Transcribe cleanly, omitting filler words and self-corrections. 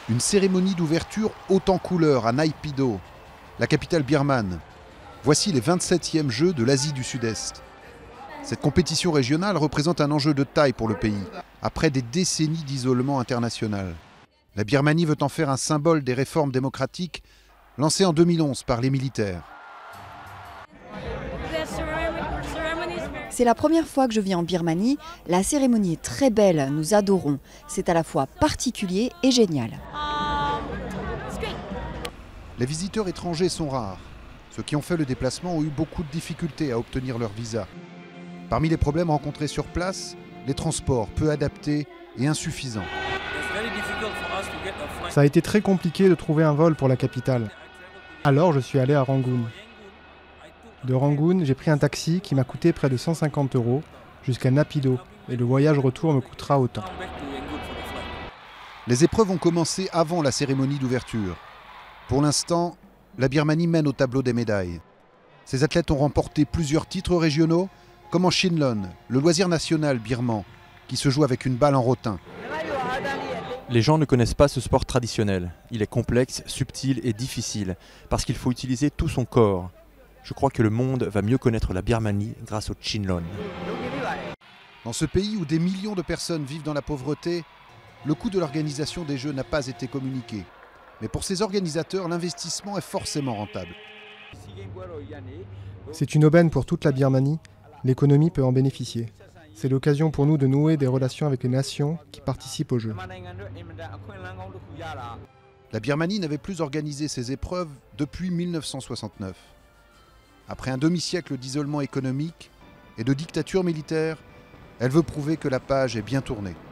Une cérémonie d'ouverture haute en couleurs à Naypyidaw, la capitale birmane. Voici les 27e Jeux de l'Asie du Sud-Est. Cette compétition régionale représente un enjeu de taille pour le pays, après des décennies d'isolement international. La Birmanie veut en faire un symbole des réformes démocratiques lancées en 2011 par les militaires. C'est la première fois que je viens en Birmanie. La cérémonie est très belle, nous adorons. C'est à la fois particulier et génial. Les visiteurs étrangers sont rares. Ceux qui ont fait le déplacement ont eu beaucoup de difficultés à obtenir leur visa. Parmi les problèmes rencontrés sur place, les transports peu adaptés et insuffisants. Ça a été très compliqué de trouver un vol pour la capitale. Alors je suis allé à Rangoon. De Rangoon, j'ai pris un taxi qui m'a coûté près de 150 € jusqu'à Naypyidaw et le voyage retour me coûtera autant. Les épreuves ont commencé avant la cérémonie d'ouverture. Pour l'instant, la Birmanie mène au tableau des médailles. Ces athlètes ont remporté plusieurs titres régionaux, comme en Shinlon, le loisir national birman, qui se joue avec une balle en rotin. Les gens ne connaissent pas ce sport traditionnel. Il est complexe, subtil et difficile, parce qu'il faut utiliser tout son corps. Je crois que le monde va mieux connaître la Birmanie grâce au Shinlon. Dans ce pays où des millions de personnes vivent dans la pauvreté, le coût de l'organisation des Jeux n'a pas été communiqué. Mais pour ces organisateurs, l'investissement est forcément rentable. C'est une aubaine pour toute la Birmanie. L'économie peut en bénéficier. C'est l'occasion pour nous de nouer des relations avec les nations qui participent aux Jeux. La Birmanie n'avait plus organisé ces épreuves depuis 1969. Après un demi-siècle d'isolement économique et de dictature militaire, elle veut prouver que la page est bien tournée.